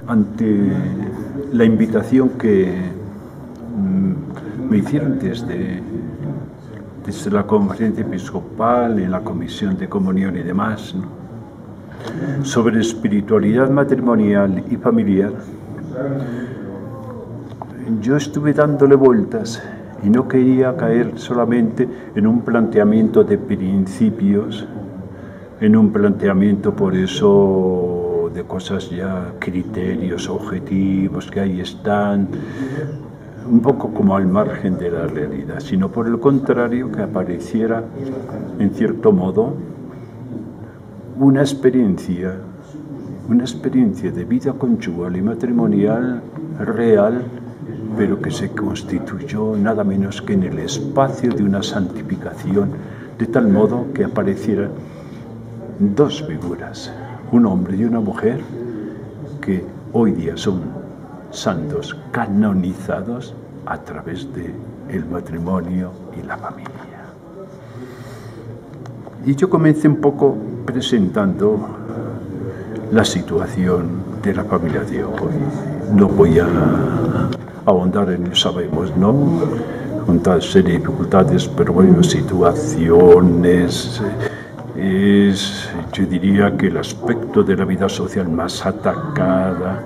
ante la invitación que me hicieron desde la conferencia episcopal, en la comisión de comunión y demás, ¿no?, sobre espiritualidad matrimonial y familiar, yo estuve dándole vueltas y no quería caer solamente en un planteamiento de principios, en un planteamiento por eso de cosas ya, criterios, objetivos que ahí están, un poco como al margen de la realidad, sino por el contrario, que apareciera, en cierto modo, una experiencia de vida conyugal y matrimonial real, pero que se constituyó nada menos que en el espacio de una santificación, de tal modo que aparecieran dos figuras, un hombre y una mujer, que hoy día son santos canonizados a través del matrimonio y la familia. Y yo comencé un poco presentando la situación de la familia de hoy. No voy a ahondar en lo sabemos, ¿no?, con tal serie de dificultades, pero bueno, situaciones. Yo diría que el aspecto de la vida social más atacada,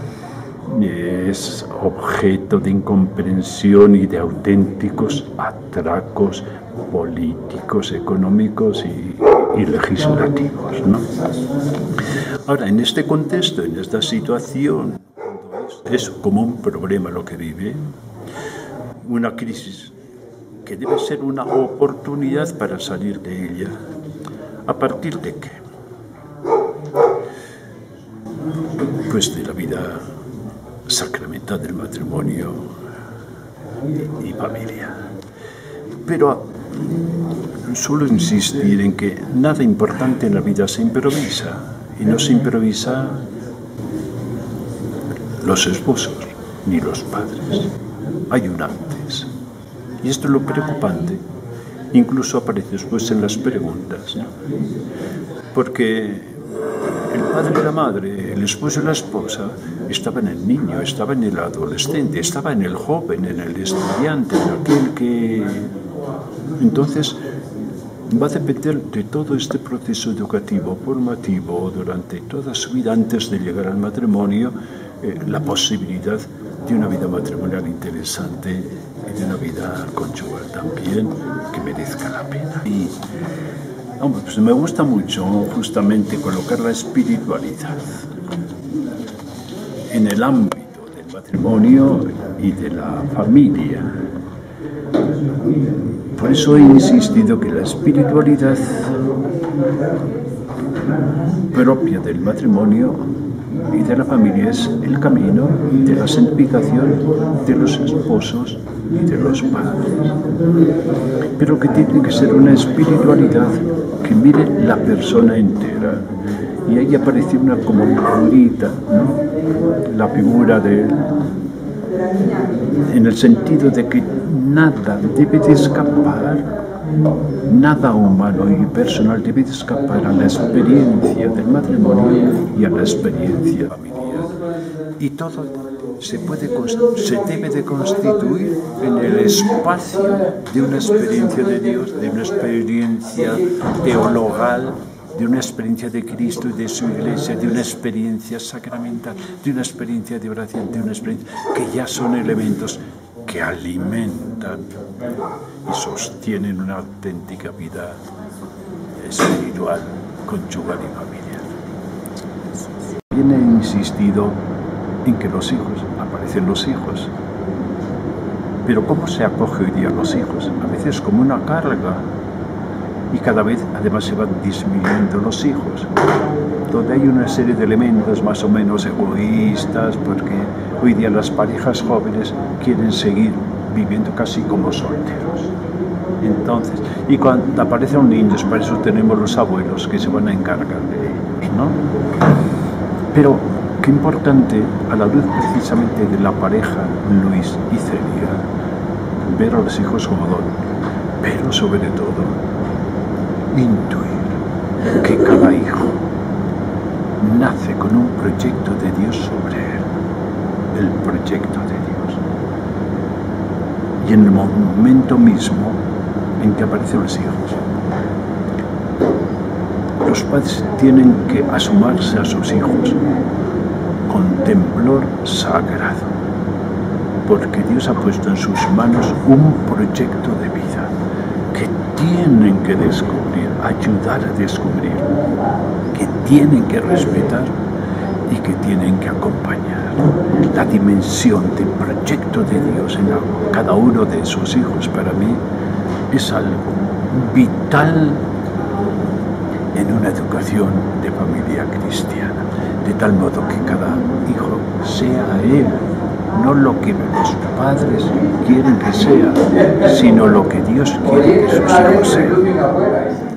es objeto de incomprensión y de auténticos atracos políticos, económicos y legislativos, ¿no? Ahora, en este contexto, en esta situación, es como un problema lo que vive, una crisis que debe ser una oportunidad para salir de ella. ¿A partir de qué? Pues de la vida sacramental del matrimonio y familia. Pero suelo insistir en que nada importante en la vida se improvisa, y no se improvisa los esposos ni los padres. Hay un antes. Y esto es lo preocupante. Incluso aparece después en las preguntas, ¿no? Porque el padre y la madre, el esposo y la esposa, estaba en el niño, estaba en el adolescente, estaba en el joven, en el estudiante, en aquel que... Entonces, va a depender de todo este proceso educativo, formativo, durante toda su vida, antes de llegar al matrimonio, la posibilidad de una vida matrimonial interesante y de una vida conyugal también que merezca la pena. Y hombre, pues me gusta mucho justamente colocar la espiritualidad en el ámbito del matrimonio y de la familia. Por eso he insistido que la espiritualidad propia del matrimonio y de la familia es el camino de la santificación de los esposos y de los padres. Pero que tiene que ser una espiritualidad que mire la persona entera. Y ahí aparece una como figurita, ¿no?, la figura de él, en el sentido de que nada debe de escapar, nada humano y personal debe de escapar a la experiencia del matrimonio y a la experiencia familiar. Y todo se debe de constituir en el espacio de una experiencia de Dios, de una experiencia teologal, de una experiencia de Cristo y de su Iglesia, de una experiencia sacramental, de una experiencia de oración, de una experiencia que ya son elementos que alimentan y sostienen una auténtica vida espiritual, conyugal y familiar. También he insistido en que los hijos, aparecen los hijos, pero ¿cómo se acoge hoy día a los hijos? A veces como una carga, y cada vez además se van disminuyendo los hijos, donde hay una serie de elementos más o menos egoístas, porque hoy día las parejas jóvenes quieren seguir viviendo casi como solteros. Entonces, y cuando aparecen niños, para eso tenemos los abuelos que se van a encargar de ellos, ¿no? Pero qué importante, a la luz precisamente de la pareja Luis y Celia, ver a los hijos como don, pero sobre todo intuir que cada hijo nace con un proyecto de Dios sobre él, el proyecto de Dios. Y en el momento mismo en que aparecen los hijos, los padres tienen que asomarse a sus hijos con temblor sagrado, porque Dios ha puesto en sus manos un proyecto de vida que tienen que descubrir, ayudar a descubrir, que tienen que respetar y que tienen que acompañar. La dimensión del proyecto de Dios en cada uno de sus hijos para mí es algo vital en una educación de familia cristiana, de tal modo que cada hijo sea él, no lo que los padres quieren que sea, sino lo que Dios quiere que sus hijos sean.